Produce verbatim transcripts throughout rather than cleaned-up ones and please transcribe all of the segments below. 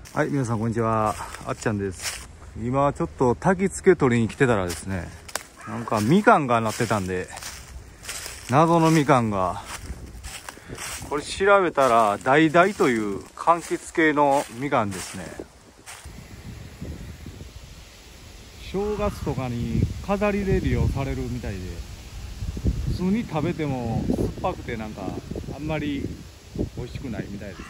はい、皆さんこんにちは。あっちゃんです。今ちょっと焚き付け取りに来てたらですね、なんかみかんがなってたんで、謎のみかんが、これ調べたら橙という柑橘系のみかんですね。正月とかに飾りで利用されるみたいで、普通に食べても酸っぱくてなんかあんまり美味しくないみたいです。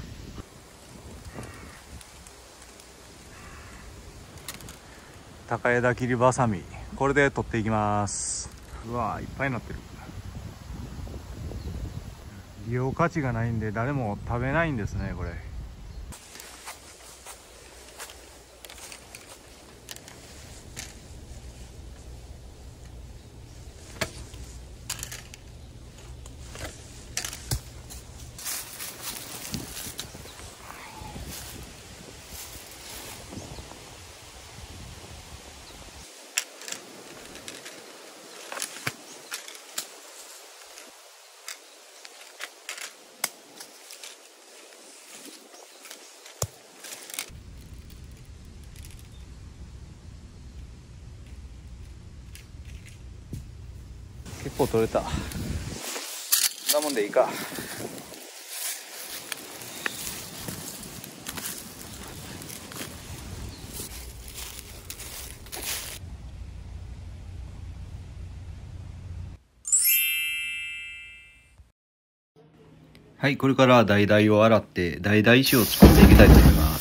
高枝切りばさみ、これで取っていきます。うわー、いっぱいになってる。利用価値がないんで誰も食べないんですね、これ。結構取れた。こんなもんでいいか。はい、これから橙を洗って橙酒を作っていきたいと思います。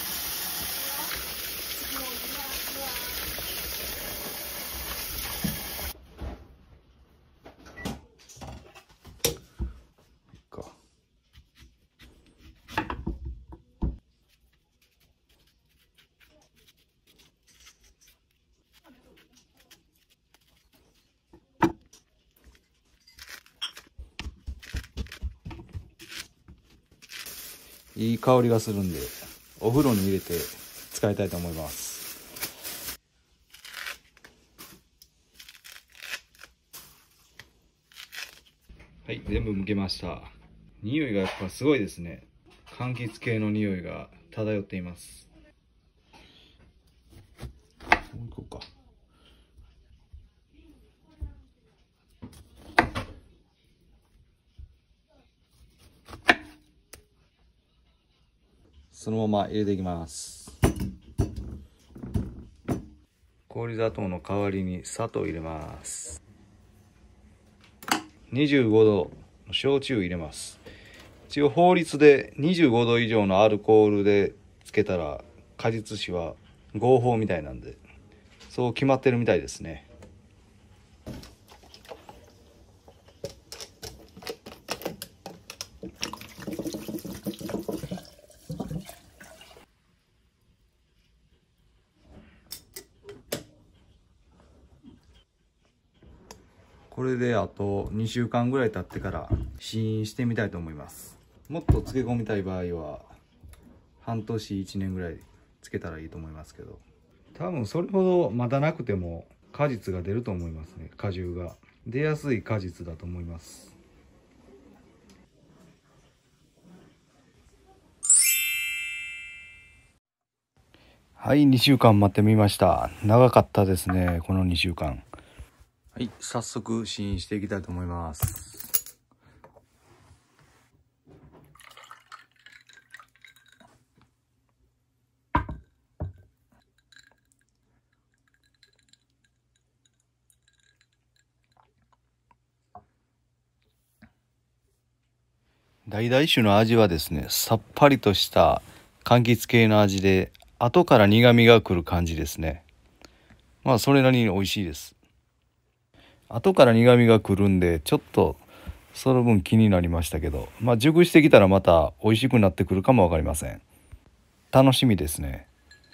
いい香りがするんで、お風呂に入れて使いたいと思います。はい、全部剥けました。匂いがやっぱすごいですね。柑橘系の匂いが漂っています。もう一個か。そのまま入れていきます。氷砂糖の代わりに砂糖入れます。にじゅうごどの焼酎入れます。一応法律でにじゅうごど以上のアルコールでつけたら果実酒は合法みたいなんで、そう決まってるみたいですね。これであとにしゅうかんぐらい経ってから試飲してみたいと思います。もっと漬け込みたい場合は半年いちねんぐらい漬けたらいいと思いますけど、多分それほど待たなくても果実が出ると思いますね。果汁が出やすい果実だと思います。はい、にしゅうかん待ってみました。長かったですね、このにしゅうかん。はい、早速試飲していきたいと思います。橙酒の味はですね、さっぱりとした柑橘系の味で、後から苦みがくる感じですね。まあそれなりに美味しいです。後から苦みがくるんで、ちょっとその分気になりましたけど、まあ熟してきたらまた美味しくなってくるかもわかりません。楽しみですね。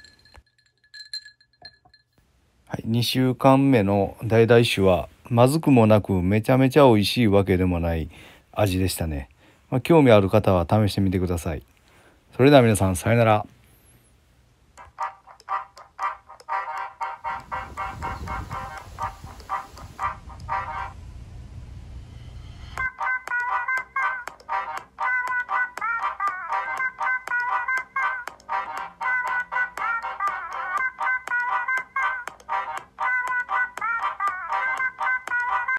はい、にしゅうかんめの橙酒はまずくもなくめちゃめちゃ美味しいわけでもない味でしたね。まあ、興味ある方は試してみてください。それでは皆さん、さよなら。